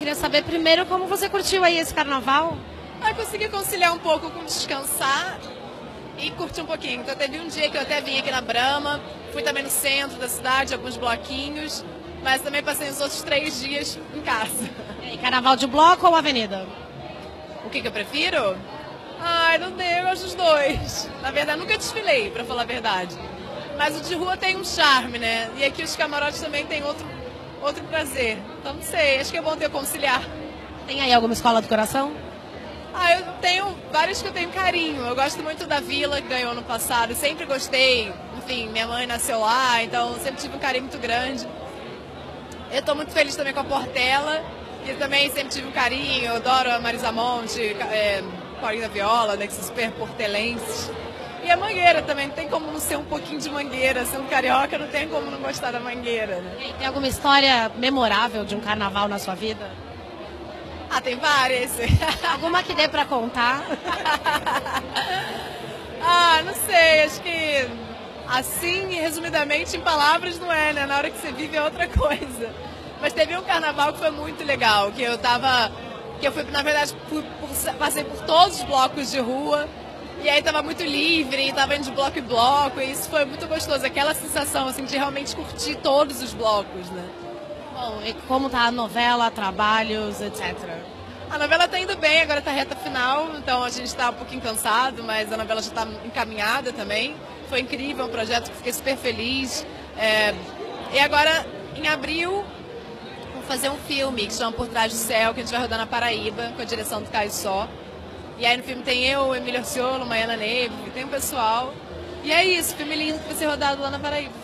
Queria saber primeiro como você curtiu aí esse carnaval? Aí consegui conciliar um pouco com descansar e curtir um pouquinho. Então teve um dia que eu até vim aqui na Brama, fui também no centro da cidade, alguns bloquinhos, mas também passei os outros 3 dias em casa. E aí, carnaval de bloco ou avenida? O que eu prefiro? Ai, não dei, eu gosto dos dois. Na verdade, nunca desfilei, pra falar a verdade. Mas o de rua tem um charme, né? E aqui os camarotes também tem outro prazer. Então não sei, acho que é bom ter conciliar. Tem aí alguma escola do coração? Ah, eu tenho várias que eu tenho carinho. Eu gosto muito da Vila, que ganhou no passado. Sempre gostei. Enfim, minha mãe nasceu lá, então sempre tive um carinho muito grande. Eu estou muito feliz também com a Portela, que também sempre tive um carinho. Eu adoro a Marisa Monte, Paulinho da Viola, né, que são super portelenses. E a Mangueira também, não tem como não ser um pouquinho de Mangueira. Sendo carioca, não tem como não gostar da Mangueira, né? E aí, tem alguma história memorável de um carnaval na sua vida? Ah, tem várias. Alguma que dê pra contar? Ah, não sei, acho que assim, resumidamente, em palavras não é, né? Na hora que você vive é outra coisa. Mas teve um carnaval que foi muito legal, que eu fui, na verdade, passei por todos os blocos de rua, e aí tava muito livre, tava indo de bloco em bloco, e isso foi muito gostoso, aquela sensação, assim, de realmente curtir todos os blocos, né? Bom, e como tá a novela, trabalhos, etc? A novela tá indo bem, agora tá reta final, então a gente tá um pouquinho cansado, mas a novela já tá encaminhada também. Foi incrível, um projeto que fiquei super feliz. E agora, em abril, vou fazer um filme que chama Por Trás do Céu, que a gente vai rodar na Paraíba, com a direção do Caio Só. E aí no filme tem eu, Emília Orciolo, Maiana Neve, tem um pessoal. E é isso, filme lindo que vai ser rodado lá na Paraíba.